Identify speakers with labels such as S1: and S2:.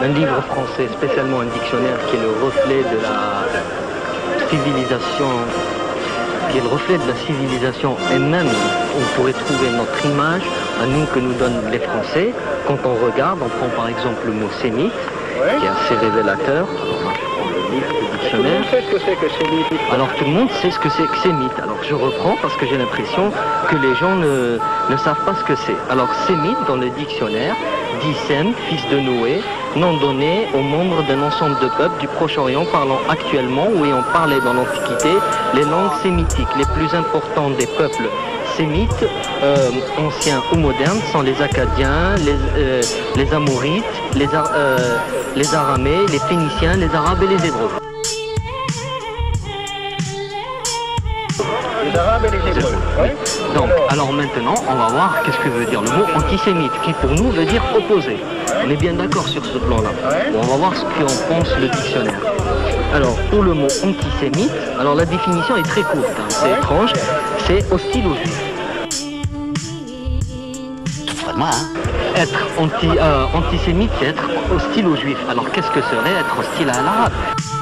S1: un livre français, spécialement un dictionnaire qui est le reflet de la civilisation, elle-même. On pourrait trouver notre image à nous que nous donnent les Français. Quand on regarde, on prend par exemple le mot sémite, qui est assez révélateur. Alors tout le monde sait ce que c'est que sémite. Alors je reprends parce que j'ai l'impression que les gens ne savent pas ce que c'est. Alors sémite dans le dictionnaire dit Sem, fils de Noé, nom donné aux membres d'un ensemble de peuples du Proche-Orient parlant actuellement ou ayant parlé dans l'Antiquité les langues sémitiques. Les plus importants des peuples sémites, anciens ou modernes, sont les Acadiens, les Amorites, les Aramais, les Phéniciens, les Arabes et les Hébreux.
S2: Les Arabes et les Hébreux. Oui.
S1: Donc, alors maintenant, on va voir qu'est-ce que veut dire le mot antisémite, qui pour nous veut dire opposé. On est bien d'accord sur ce plan-là. Bon, on va voir ce qu'en pense le dictionnaire. Alors, pour le mot antisémite, alors la définition est très courte, hein, c'est étrange, c'est hostile aux juifs.
S3: Vraiment, hein?
S1: Être antisémite, c'est être hostile aux juifs. Alors, qu'est-ce que serait être hostile à l'arabe?